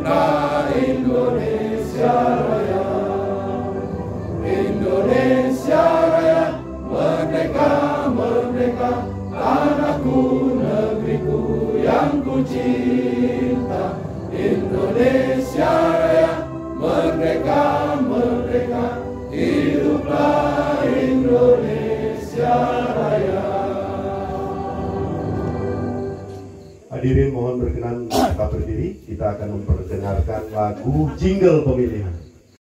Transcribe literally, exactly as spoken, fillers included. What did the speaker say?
Hiduplah Indonesia Raya, Indonesia Raya, merdeka, merdeka, tanahku, negeriku yang ku cinta. Indonesia Raya, merdeka, merdeka, hiduplah Indonesia Raya. Hadirin mohon berkenan tetap berdiri, kita akan memperdengarkan lagu Jingle Pemilihan.